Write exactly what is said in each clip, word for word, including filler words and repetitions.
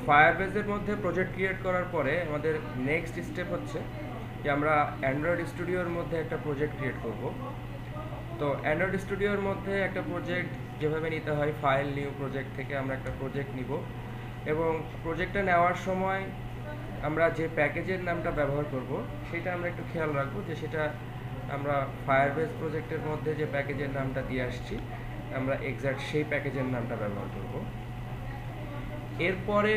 ফায়ারবেজের মধ্যে project create করার পরে আমাদের নেক্সট স্টেপ হচ্ছে যে আমরা অ্যান্ড্রয়েড স্টুডিওর মধ্যে একটা প্রজেক্ট ক্রিয়েট করব। তো অ্যান্ড্রয়েড স্টুডিওর মধ্যে একটা প্রজেক্ট যেভাবে নিতে হয়, ফাইল নিউ প্রজেক্ট থেকে আমরা একটা প্রজেক্ট নিব, এবং প্রজেক্টটা নেওয়ার সময় আমরা যে প্যাকেজের নামটা ব্যবহার করব সেটা আমরা একটু খেয়াল রাখবো যে সেটা আমরা ফায়ারবেজ প্রজেক্টের মধ্যে যে প্যাকেজের নামটা দিয়ে আসছি আমরা এক্স্যাক্ট সেই প্যাকেজের নামটা ব্যবহার করব। এরপরে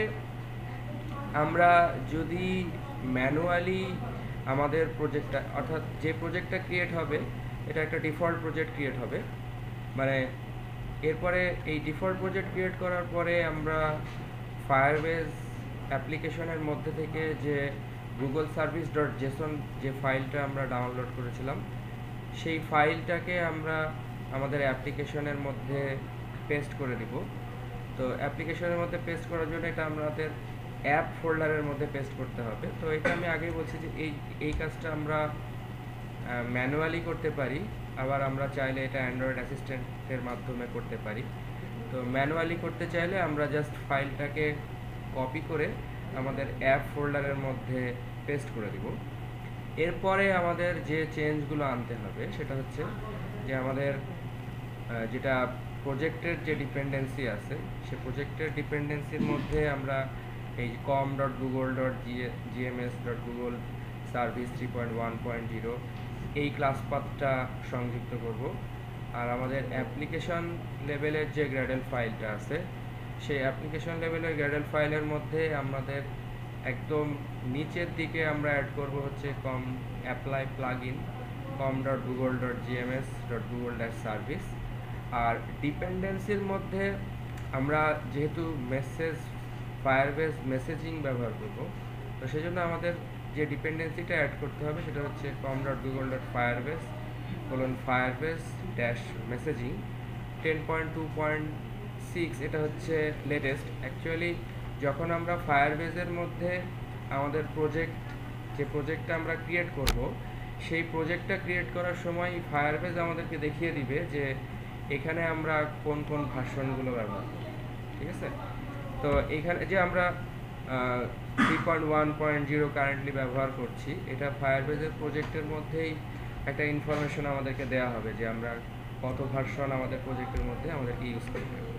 আমরা যদি ম্যানুয়ালি আমাদের প্রজেক্টটা, অর্থাৎ যে প্রজেক্টটা ক্রিয়েট হবে এটা একটা ডিফল্ট প্রজেক্ট ক্রিয়েট হবে, মানে এরপরে এই ডিফল্ট প্রজেক্ট ক্রিয়েট করার পরে আমরা ফায়ারবেজ অ্যাপ্লিকেশনের মধ্যে থেকে যে গুগল সার্ভিস ডট জেসন যে ফাইলটা আমরা ডাউনলোড করেছিলাম সেই ফাইলটাকে আমরা আমাদের অ্যাপ্লিকেশনের মধ্যে পেস্ট করে দিব। তো অ্যাপ্লিকেশনের মধ্যে পেস্ট করার জন্য এটা আমাদের অ্যাপ ফোল্ডারের মধ্যে পেস্ট করতে হবে। তো এটা আমি আগেই বলছি যে এই এই কাজটা আমরা ম্যানুয়ালি করতে পারি, আবার আমরা চাইলে এটা অ্যান্ড্রয়েড অ্যাসিস্ট্যান্টের মাধ্যমে করতে পারি। তো ম্যানুয়ালি করতে চাইলে আমরা জাস্ট ফাইলটাকে কপি করে আমাদের অ্যাপ ফোল্ডারের মধ্যে পেস্ট করে দিব। এরপরে আমাদের যে চেঞ্জগুলো আনতে হবে সেটা হচ্ছে যে আমাদের যেটা প্রজেক্টের যে ডিপেন্ডেন্সি আছে সে প্রজেক্টের ডিপেন্ডেন্সির মধ্যে আমরা এই com dot Google dot GMS dot Google service three point one point zero এই ক্লাস পাথটা সংযুক্ত করব। আর আমাদের অ্যাপ্লিকেশন লেভেলের যে গ্র্যাডেল ফাইলটা আছে সেই অ্যাপ্লিকেশন লেভেলের গ্র্যাডেল ফাইলের মধ্যে আমাদের একদম নিচের দিকে আমরা অ্যাড করব হচ্ছে com apply plug in com dot Google dot GMS dot Google dot service. আর ডিপেন্ডেন্সির মধ্যে আমরা যেহেতু মেসেজ ফায়ারবেজ মেসেজিং ব্যবহার করব, তো সেই জন্য আমাদের যে ডিপেন্ডেন্সিটা অ্যাড করতে হবে সেটা হচ্ছে com dot Google dot Firebase colon Firebase dash messaging ten point two point six. এটা হচ্ছে লেটেস্ট। অ্যাকচুয়ালি যখন আমরা ফায়ারবেজের মধ্যে আমাদের প্রজেক্ট যে প্রজেক্টটা আমরা ক্রিয়েট করব সেই প্রজেক্টটা ক্রিয়েট করার সময় ফায়ারবেজ আমাদেরকে দেখিয়ে দিবে যে এখানে আমরা কোন কোন ভার্সনগুলো ব্যবহার করব, ঠিক আছে? তো এখানে যে আমরা three point one point zero currently ব্যবহার করছি, এটা ফায়ারবেজের প্রজেক্টের মধ্যেই একটা ইনফরমেশন আমাদেরকে দেওয়া হবে যে আমরা কত ভার্সন আমাদের প্রজেক্টের মধ্যে আমাদেরকে ইউজ করতে হবে।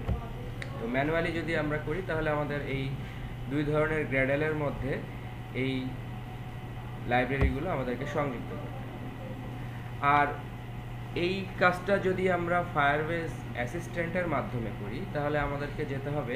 তো ম্যানুয়ালি যদি আমরা করি তাহলে আমাদের এই দুই ধরনের গ্র্যাডেলের মধ্যে এই লাইব্রেরিগুলো আমাদেরকে সংযুক্ত করতে হবে। আর এই কাজটা যদি আমরা ফায়ারবেজ অ্যাসিস্ট্যান্টের মাধ্যমে করি তাহলে আমাদেরকে যেতে হবে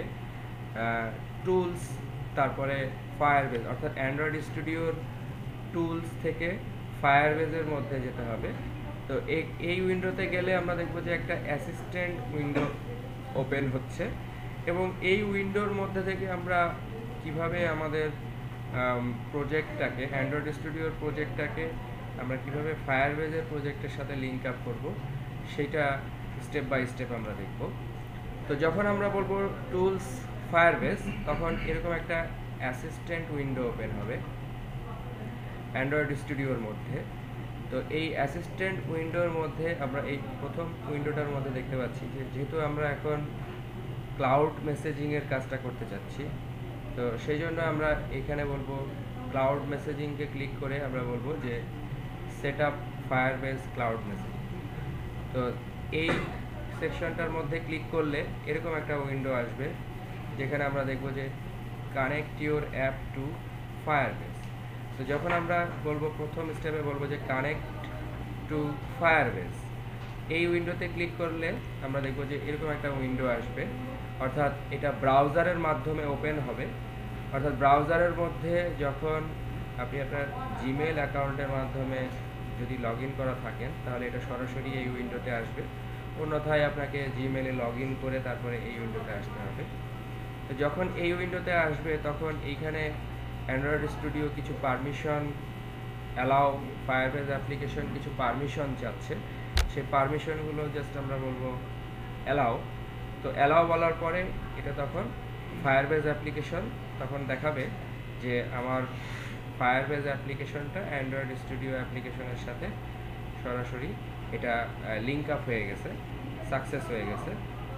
টুলস, তারপরে ফায়ারবেজ, অর্থাৎ অ্যান্ড্রয়েড স্টুডিওর টুলস থেকে ফায়ারবেজের মধ্যে যেতে হবে। তো এই এই উইন্ডোতে গেলে আমরা দেখব যে একটা অ্যাসিস্ট্যান্ট উইন্ডো ওপেন হচ্ছে, এবং এই উইন্ডোর মধ্যে থেকে আমরা কিভাবে আমাদের প্রজেক্টটাকে অ্যান্ড্রয়েড স্টুডিওর প্রজেক্টটাকে আমরা কিভাবে ফায়ারবেজের প্রজেক্টের সাথে লিঙ্ক আপ করব সেটা স্টেপ বাই স্টেপ আমরা দেখব। তো যখন আমরা বলবো টুলস ফায়ারবেজ তখন এরকম একটা অ্যাসিস্ট্যান্ট উইন্ডো ওপেন হবে অ্যান্ড্রয়েড স্টুডিওর মধ্যে। তো এই অ্যাসিস্ট্যান্ট উইন্ডোর মধ্যে আমরা এই প্রথম উইন্ডোটার মধ্যে দেখতে পাচ্ছি যে যেহেতু আমরা এখন ক্লাউড মেসেজিংয়ের কাজটা করতে চাচ্ছি, তো সেই জন্য আমরা এখানে বলবো ক্লাউড মেসেজিংকে ক্লিক করে আমরা বলবো যে set up Firebase cloud messaging. তো এই সেকশনটার মধ্যে ক্লিক করলে এরকম একটা উইন্ডো আসবে যেখানে আমরা দেখব যে connect your app to Firebase. তো যখন আমরা বলবো প্রথম স্টেপে বলবো যে কানেক্ট টু ফায়ারবেজ, এই উইন্ডোতে ক্লিক করলে আমরা দেখব যে এরকম একটা উইন্ডো আসবে, অর্থাৎ এটা ব্রাউজারের মাধ্যমে ওপেন হবে। অর্থাৎ ব্রাউজারের মধ্যে যখন আপনি আপনার জিমেল অ্যাকাউন্টের মাধ্যমে যদি লগ ইন করা থাকেন তাহলে এটা সরাসরি এই উইন্ডোতে আসবে, অন্যথায় আপনাকে জিমেলে লগ ইন করে তারপরে এই উইন্ডোতে আসতে হবে। তো যখন এই উইন্ডোতে আসবে তখন এইখানে অ্যান্ড্রয়েড স্টুডিও কিছু পারমিশন অ্যালাউ, ফায়ারবেজ অ্যাপ্লিকেশন কিছু পারমিশন চাচ্ছে, সেই পারমিশনগুলো জাস্ট আমরা বলবো অ্যালাউ। তো অ্যালাউ বলার পরে এটা তখন ফায়ারবেজ অ্যাপ্লিকেশন তখন দেখাবে যে আমার ফায়ারবেজ অ্যাপ্লিকেশনটা অ্যান্ড্রয়েড স্টুডিও অ্যাপ্লিকেশনের সাথে সরাসরি এটা লিঙ্ক আপ হয়ে গেছে, সাকসেস হয়ে গেছে।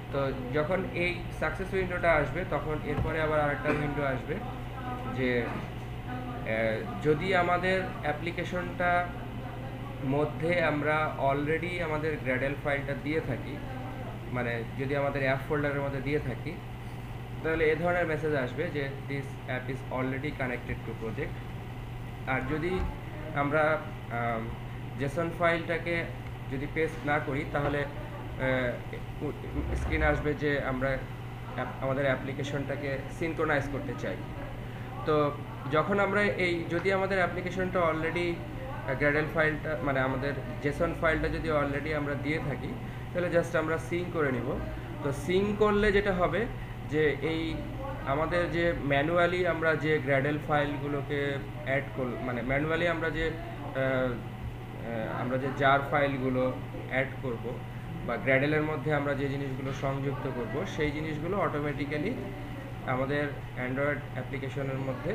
তো যখন এই সাকসেস উইন্ডোটা আসবে তখন এরপরে আবার আরেকটা উইন্ডো আসবে যে যদি আমাদের অ্যাপ্লিকেশনটা মধ্যে আমরা অলরেডি আমাদের গ্র্যাডেল ফাইলটা দিয়ে থাকি, মানে যদি আমাদের অ্যাপ ফোল্ডারের মধ্যে দিয়ে থাকি, তাহলে এ ধরনের মেসেজ আসবে যে this app is already connected to project. আর যদি আমরা জেসন ফাইলটাকে যদি পেস্ট না করি তাহলে স্ক্রিন আসবে যে আমরা আমাদের অ্যাপ্লিকেশনটাকে সিনক্রোনাইজ করতে চাই। তো যখন আমরা এই যদি আমাদের অ্যাপ্লিকেশনটা অলরেডি গ্র্যাডেল ফাইলটা মানে আমাদের জেসন ফাইলটা যদি অলরেডি আমরা দিয়ে থাকি তাহলে জাস্ট আমরা সিঙ্ক করে নিব। তো সিঙ্ক করলে যেটা হবে যে এই আমাদের যে ম্যানুয়ালি আমরা যে গ্র্যাডেল ফাইলগুলোকে অ্যাড করল মানে ম্যানুয়ালি আমরা যে আমরা যে জার ফাইলগুলো অ্যাড করব বা গ্র্যাডেলের মধ্যে আমরা যে জিনিসগুলো সংযুক্ত করব সেই জিনিসগুলো অটোমেটিক্যালি আমাদের অ্যান্ড্রয়েড অ্যাপ্লিকেশনের মধ্যে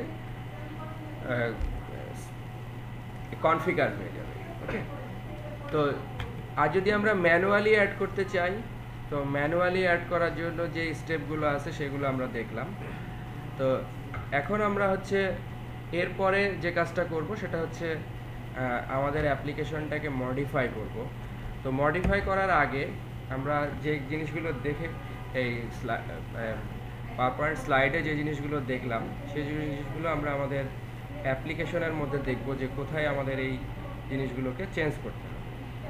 কনফিগার হয়ে যাবে। ওকে, তো আর যদি আমরা ম্যানুয়ালি অ্যাড করতে চাই তো ম্যানুয়ালি অ্যাড করার জন্য যে স্টেপগুলো আছে সেগুলো আমরা দেখলাম। তো এখন আমরা হচ্ছে এরপরে যে কাজটা করব সেটা হচ্ছে আমাদের অ্যাপ্লিকেশনটাকে মডিফাই করব। তো মডিফাই করার আগে আমরা যে জিনিসগুলো দেখে এই পাওয়ার পয়েন্ট স্লাইডে যে জিনিসগুলো দেখলাম সেই জিনিসগুলো আমরা আমাদের অ্যাপ্লিকেশনের মধ্যে দেখব যে কোথায় আমাদের এই জিনিসগুলোকে চেঞ্জ করতে হবে।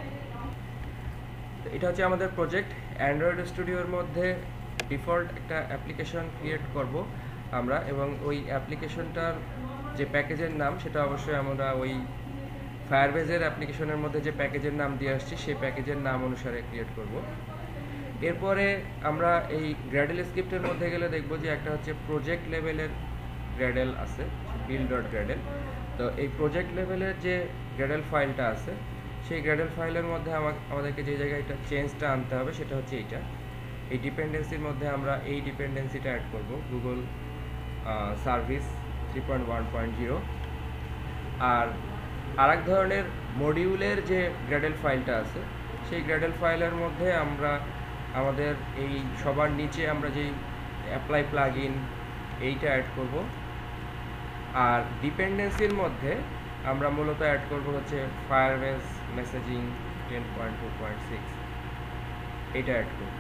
তো এটা হচ্ছে আমাদের প্রজেক্ট। অ্যান্ড্রয়েড স্টুডিওর মধ্যে ডিফল্ট একটা অ্যাপ্লিকেশন ক্রিয়েট করব আমরা, এবং ওই অ্যাপ্লিকেশনটার যে প্যাকেজের নাম সেটা অবশ্যই আমরা ওই ফায়ারবেজের অ্যাপ্লিকেশনের মধ্যে যে প্যাকেজের নাম দিয়ে আসছি সেই প্যাকেজের নাম অনুসারে ক্রিয়েট করব। এরপরে আমরা এই গ্র্যাডেল স্ক্রিপ্টের মধ্যে গেলে দেখব যে একটা হচ্ছে প্রজেক্ট লেভেলের গ্র্যাডেল আছে, বিল্ড ডট গ্র্যাডেল। তো এই প্রজেক্ট লেভেলের যে গ্র্যাডেল ফাইলটা আছে সেই গ্র্যাডেল ফাইলের মধ্যে আমাদেরকে যে জায়গায় এটা চেঞ্জটা আনতে হবে সেটা হচ্ছে এইটা। এই ডিপেন্ডেন্সির মধ্যে আমরা এই ডিপেন্ডেন্সিটা অ্যাড করব, Google service three point one point zero. আর আরেক ধরনের মডিউলের যে গ্র্যাডেল ফাইলটা আছে সেই গ্র্যাডেল ফাইলের মধ্যে আমরা আমাদের এই সবার নিচে আমরা যেই অ্যাপ্লাই প্লাগ ইন এইটা অ্যাড করব। আর ডিপেন্ডেন্সির মধ্যে আমরা মূলত অ্যাড করব হচ্ছে Firebase messaging ten point two point six এইটা অ্যাড করব।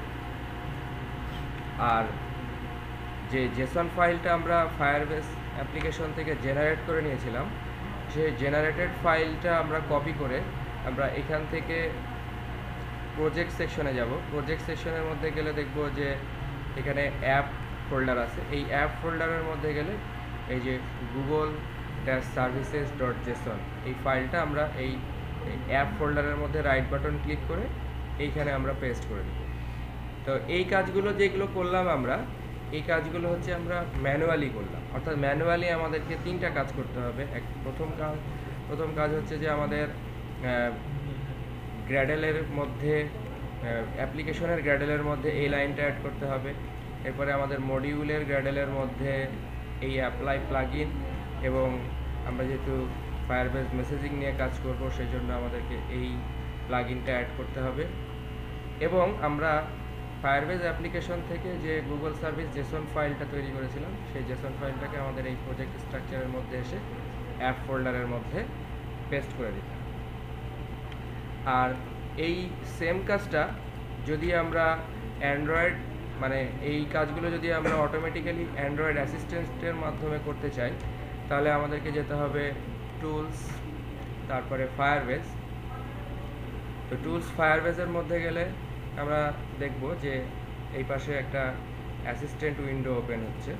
আর যে জেসন ফাইলটা আমরা ফায়ারবেজ অ্যাপ্লিকেশন থেকে জেনারেট করে নিয়েছিলাম সেই জেনারেটেড ফাইলটা আমরা কপি করে আমরা এখান থেকে প্রজেক্ট সেকশনে যাব। প্রজেক্ট সেকশনের মধ্যে গেলে দেখব যে এখানে অ্যাপ ফোল্ডার আছে। এই অ্যাপ ফোল্ডারের মধ্যে গেলে এই যে Google dash services dot JSON এই ফাইলটা আমরা এই অ্যাপ ফোল্ডারের মধ্যে রাইট বাটন ক্লিক করে এইখানে আমরা পেস্ট করে দেব। তো এই কাজগুলো যেগুলো করলাম আমরা এই কাজগুলো হচ্ছে আমরা ম্যানুয়ালি করলাম, অর্থাৎ ম্যানুয়ালি আমাদেরকে তিনটা কাজ করতে হবে। এক প্রথম কাজ প্রথম কাজ হচ্ছে যে আমাদের গ্র্যাডেলের মধ্যে অ্যাপ্লিকেশনের গ্র্যাডেলের মধ্যে এই লাইনটা অ্যাড করতে হবে। এরপরে আমাদের মডিউলের গ্র্যাডেলের মধ্যে এই অ্যাপ্লাই প্লাগইন, এবং আমরা যেহেতু ফায়ারবেজ মেসেজিং নিয়ে কাজ করব সেই জন্য আমাদেরকে এই প্লাগইনটা অ্যাড করতে হবে। এবং আমরা ফায়ারবেজ অ্যাপ্লিকেশন থেকে যে গুগল সার্ভিস জেসন ফাইলটা তৈরি করেছিলাম সেই জেসন ফাইলটাকে আমাদের এই প্রজেক্ট স্ট্রাকচারের মধ্যে এসে অ্যাপ ফোল্ডারের মধ্যে পেস্ট করে দিতে হবে। আর এই সেম কাজটা যদি আমরা অ্যান্ড্রয়েড মানে এই কাজগুলো যদি আমরা অটোমেটিক্যালি অ্যান্ড্রয়েড অ্যাসিস্ট্যান্টের মাধ্যমে করতে চাই তাহলে আমাদেরকে যেতে হবে টুলস, তারপরে ফায়ারবেজ। তো টুলস ফায়ারবেজের মধ্যে গেলে আমরা দেখব যে এই পাশে একটা অ্যাসিস্ট্যান্ট উইন্ডো ওপেন হচ্ছে।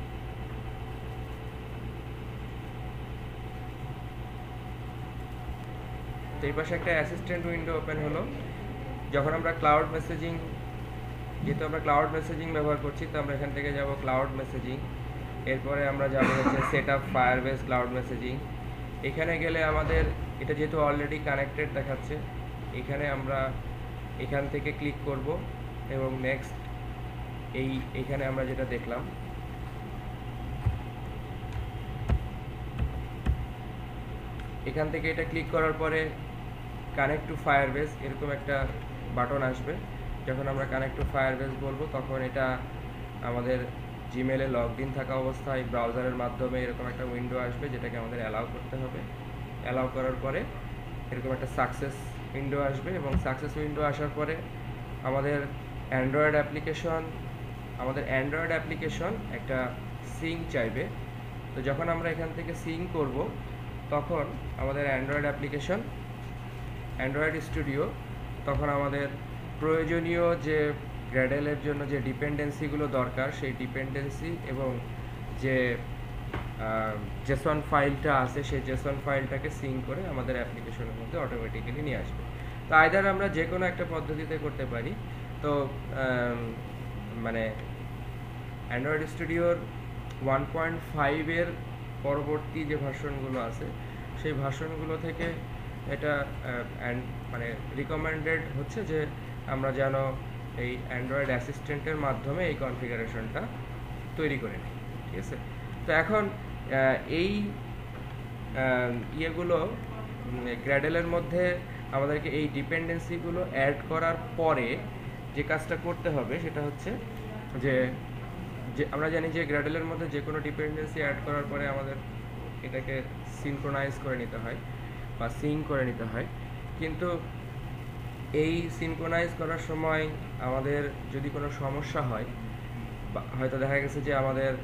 তো এই পাশে একটা অ্যাসিস্ট্যান্ট উইন্ডো ওপেন হলো। যখন আমরা ক্লাউড মেসেজিং যেহেতু আমরা ক্লাউড মেসেজিং ব্যবহার করছি তো আমরা এখান থেকে যাব ক্লাউড মেসেজিং। এরপরে আমরা যাব হচ্ছে set up Firebase cloud messaging. এখানে গেলে আমাদের এটা যেহেতু অলরেডি কানেক্টেড দেখাচ্ছে এখানে আমরা এখান থেকে ক্লিক করব এবং নেক্সট এই এখানে আমরা যেটা দেখলাম এখান থেকে এটা ক্লিক করার পরে কানেক্ট টু ফায়ারবেজ এরকম একটা বাটন আসবে। যখন আমরা কানেক্ট টু ফায়ারবেস বলবো তখন এটা আমাদের জিমেলে লগ ইন থাকা অবস্থায় ব্রাউজারের মাধ্যমে এরকম একটা উইন্ডো আসবে, যেটাকে আমাদের অ্যালাউ করতে হবে। অ্যালাউ করার পরে এরকম একটা সাকসেস উইন্ডো আসবে, এবং সাকসেস উইন্ডো আসার পরে আমাদের অ্যান্ড্রয়েড অ্যাপ্লিকেশন আমাদের অ্যান্ড্রয়েড অ্যাপ্লিকেশন একটা সিং চাইবে। তো যখন আমরা এখান থেকে সিং করব তখন আমাদের অ্যান্ড্রয়েড অ্যাপ্লিকেশন অ্যান্ড্রয়েড স্টুডিও তখন আমাদের প্রয়োজনীয় যে গ্র্যাডেলের জন্য যে ডিপেন্ডেন্সিগুলো দরকার সেই ডিপেন্ডেন্সি এবং যে জেসন ফাইলটা আছে সেই জেসন ফাইলটাকে সিং করে আমাদের অ্যাপ্লিকেশনের মধ্যে অটোমেটিক্যালি নিয়ে আসবে। তো আইদার আমরা যে কোনো একটা পদ্ধতিতে করতে পারি। তো মানে অ্যান্ড্রয়েড স্টুডিওর ওয়ান পয়েন্ট ফাইভের পরবর্তী যে ভার্সনগুলো আছে সেই ভার্সনগুলো থেকে এটা মানে রিকমেন্ডেড হচ্ছে যে আমরা যেন এই অ্যান্ড্রয়েড অ্যাসিস্ট্যান্টের মাধ্যমে এই কনফিগারেশনটা তৈরি করে নিই, ঠিক আছে। তো এখন এই ইয়েগুলো গ্র্যাডেলের মধ্যে আমাদেরকে এই ডিপেন্ডেন্সিগুলো অ্যাড করার পরে যে কাজটা করতে হবে সেটা হচ্ছে যে যে আমরা জানি যে গ্র্যাডেলের মধ্যে যে কোনো ডিপেন্ডেন্সি অ্যাড করার পরে আমাদের এটাকে সিনক্রোনাইজ করে নিতে হয় বা সিং করে নিতে হয়। কিন্তু এই সিনক্রোনাইজ করার সময় আমাদের যদি কোনো সমস্যা হয়, বা হয়তো দেখা গেছে যে আমাদের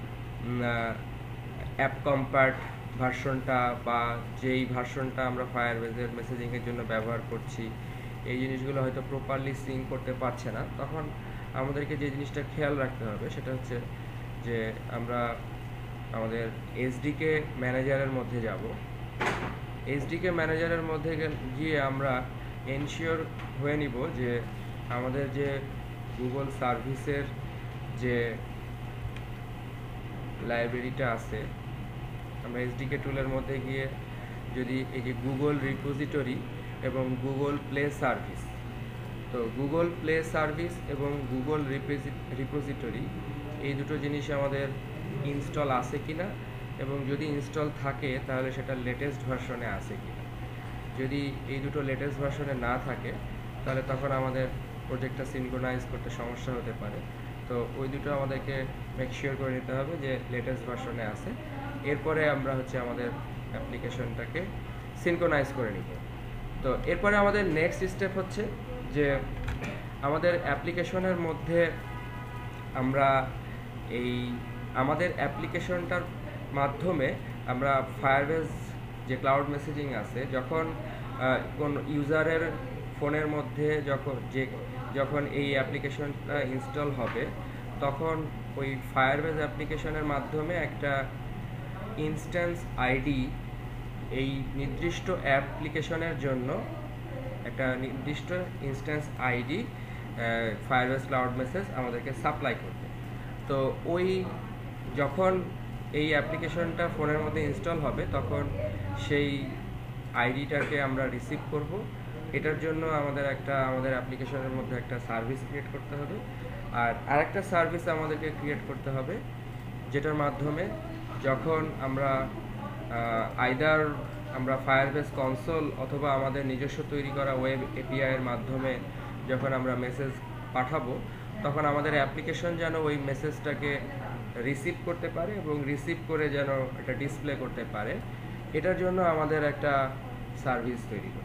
অ্যাপ কম্পার্ট ভার্সনটা বা যেই ভার্সনটা আমরা ফায়ারবেজের মেসেজিংয়ের জন্য ব্যবহার করছি এই জিনিসগুলো হয়তো প্রপারলি সিং করতে পারছে না, তখন আমাদেরকে যে জিনিসটা খেয়াল রাখতে হবে সেটা হচ্ছে যে আমরা আমাদের এসডিকে ম্যানেজারের মধ্যে যাব। এসডিকে ম্যানেজারের মধ্যে গিয়ে আমরা এনশিওর হয়ে নিব যে আমাদের যে গুগল সার্ভিসের যে লাইব্রেরিটা আছে, আমরা এসডিকে টুলের মধ্যে গিয়ে যদি এই যে গুগল রিপোজিটরি এবং গুগল প্লে সার্ভিস, তো গুগল প্লে সার্ভিস এবং গুগল রিপোজিটরি এই দুটো জিনিস আমাদের ইনস্টল আছে কিনা, এবং যদি ইনস্টল থাকে তাহলে সেটা লেটেস্ট ভার্সনে আছে কিনা। যদি এই দুটো লেটেস্ট ভার্সনে না থাকে তাহলে তখন আমাদের প্রজেক্টটা সিনক্রোনাইজ করতে সমস্যা হতে পারে। তো ওই দুটো আমাদেরকে মেক শিওর করে নিতে হবে যে লেটেস্ট ভার্সনে আছে, এরপরে আমরা হচ্ছে আমাদের অ্যাপ্লিকেশনটাকে সিনক্রোনাইজ করে নিব। তো এরপরে আমাদের নেক্সট স্টেপ হচ্ছে যে আমাদের অ্যাপ্লিকেশনের মধ্যে আমরা এই আমাদের অ্যাপ্লিকেশনটার মাধ্যমে আমরা ফায়ারবেজ যে ক্লাউড মেসেজিং আছে, যখন কোন ইউজারের ফোনের মধ্যে যখন যে যখন এই অ্যাপ্লিকেশনটা ইনস্টল হবে তখন ওই ফায়ারবেজ অ্যাপ্লিকেশনের মাধ্যমে একটা ইনস্ট্যান্স আইডি এই নির্দিষ্ট অ্যাপ্লিকেশনের জন্য একটা নির্দিষ্ট instance ID Firebase cloud message আমাদেরকে সাপ্লাই করবে। তো ওই যখন এই অ্যাপ্লিকেশনটা ফোনের মধ্যে ইনস্টল হবে তখন সেই আইডিটাকে আমরা রিসিভ করব। এটার জন্য আমাদের একটা আমাদের অ্যাপ্লিকেশনের মধ্যে একটা সার্ভিস ক্রিয়েট করতে হবে, আর আরেকটা সার্ভিস আমাদেরকে ক্রিয়েট করতে হবে যেটার মাধ্যমে যখন আমরা আইদার আমরা ফায়ারবেজ কনসোল অথবা আমাদের নিজস্ব তৈরি করা ওয়েব এপিআই এর মাধ্যমে যখন আমরা মেসেজ পাঠাবো তখন আমাদের অ্যাপ্লিকেশন যেন ওই মেসেজটাকে রিসিভ করতে পারে এবং রিসিভ করে যেন এটা ডিসপ্লে করতে পারে, এটার জন্য আমাদের একটা সার্ভিস তৈরি